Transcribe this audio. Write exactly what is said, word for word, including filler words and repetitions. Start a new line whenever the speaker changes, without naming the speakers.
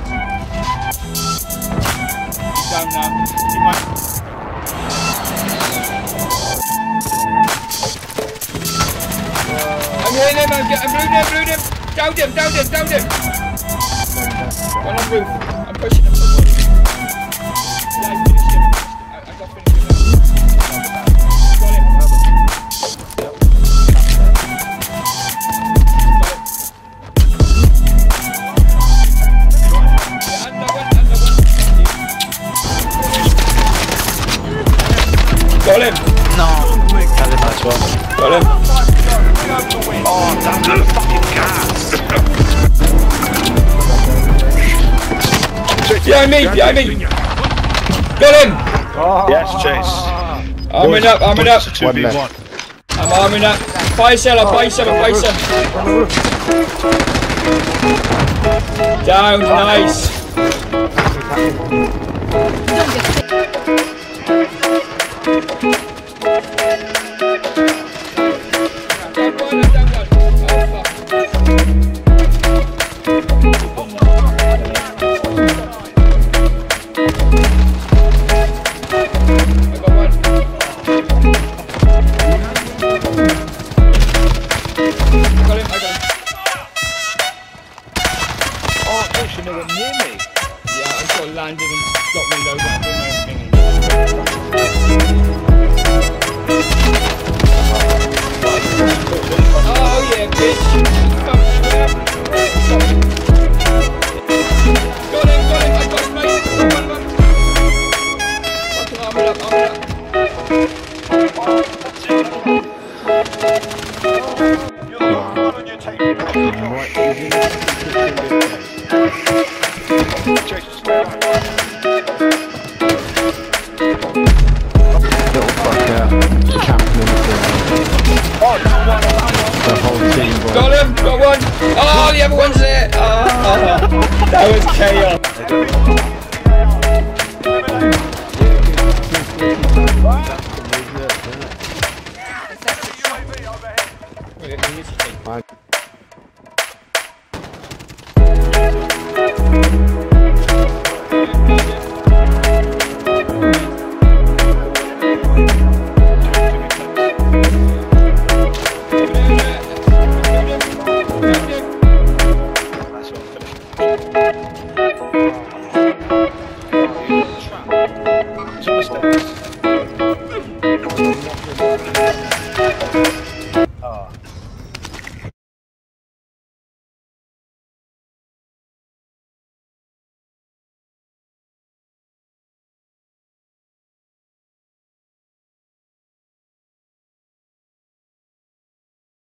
He's down now. He might. I'm hitting him, I'm, I'm rooting him, rooting him! Downed him, downed him, downed him! One on roof. I'm pushing him. Yeah, I finished him. I, I got finished him. Got him. Got it. Yeah, another one, another one. Got him.
No. That was a nice one.
Got him.
Oh, that's a fucking gas!
Behind me, behind me! Got him!
Oh. Yes, Chase.
Arming up, arming up.
two v one.
I'm arming up. Fire seller, fire seller, fire seller. Down, nice. Landed and got me low down doing my own thing. Oh yeah, bitch! Got him, got him, I got him, mate! Run, run. Fucking arm it up, arm it up. You're the only one on your table.
Little fucker, champion
oh,
the whole team.
Got him, got one. Oh, the other one's there. Oh, oh. That was chaos. It's a mistake.